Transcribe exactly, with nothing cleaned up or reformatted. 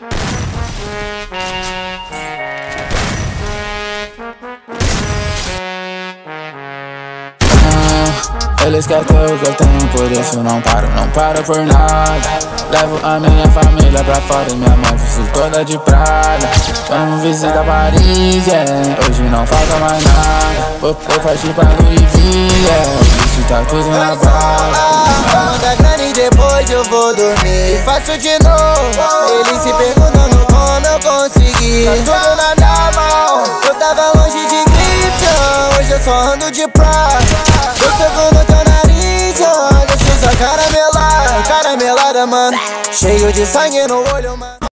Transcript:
Eles querem ter o que eu tenho, por isso não paro, não paro por nada. Levo a minha família pra fora e minha mãe veste toda de prada. Vamos visitar Paris, yeah. Hoje não falta mais nada. Vou, vou partir pra Louis V, yeah. Isso tá tudo na bala. Manda grana e depois eu vou dormir e faço de novo. Eles se perguntando como eu consegui. Tá tudo na minha mão. Eu tava longe de Gibson, hoje eu só ando de prata. Eu soco no teu nariz, ó, deixa sua cara melada, caramelada, mano. Cheio de sangue no olho, mano.